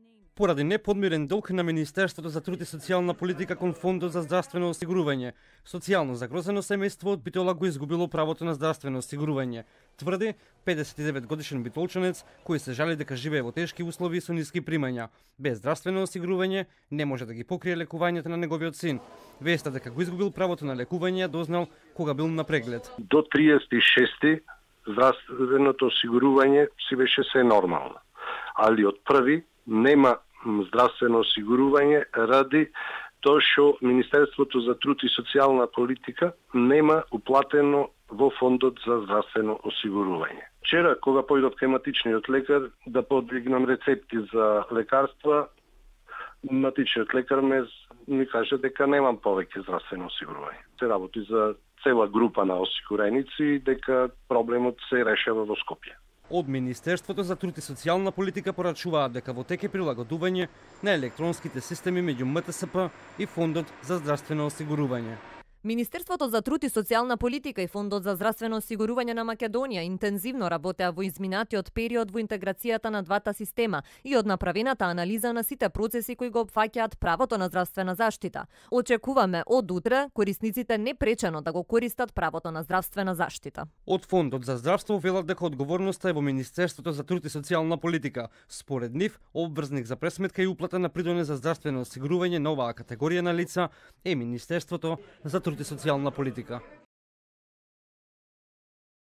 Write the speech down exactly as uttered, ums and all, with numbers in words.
Поради неподмирен долг на Министерството за труд и социјална политика кон Фондот за здравствено осигурување, социјално загрозено семејство од Битола го изгубило правото на здравствено осигурување, тврди педесет и девет годишен битолчанец кој се жали дека живее во тешки услови со ниски примања. Без здравствено осигурување не може да ги покрие лекувањето на неговиот син. Веста дека го изгубил правото на лекување дознал кога бил на преглед. До триесет и шести здравственото осигурување си беше се нормално, али од први нема здравствено осигурување ради тоа што Министерството за труд и социјална политика нема уплатено во Фондот за здравствено осигурување. Вчера, кога појдов кај матичниот лекар да подигнам рецепти за лекарства, матичниот лекар ме ми каже дека немам повеќе здравствено осигурување. Се работи за цела група на осигуреници, дека проблемот се решава во Скопје. Од Министерството за труд и социјална политика порачуваат дека во тек е прилагодување на електронските системи меѓу М Т С П и Фондот за здравствено осигурување. Министерството за труд и социјална политика и Фондот за здравствено осигурување на Македонија интензивно работеа во изминатиот период во интеграцијата на двата система и од направената анализа на сите процеси кои го опфаќаат правото на здравствена заштита. Очекуваме од утре корисниците непречено да го користат правото на здравствена заштита. Од Фондот за здравство велат дека одговорноста е во Министерството за труд и социјална политика. Според нив, обврзник за пресметка и уплата на придоне за здравствено осигурување на оваа категорија на лица е Министерството за труд и социјална политика.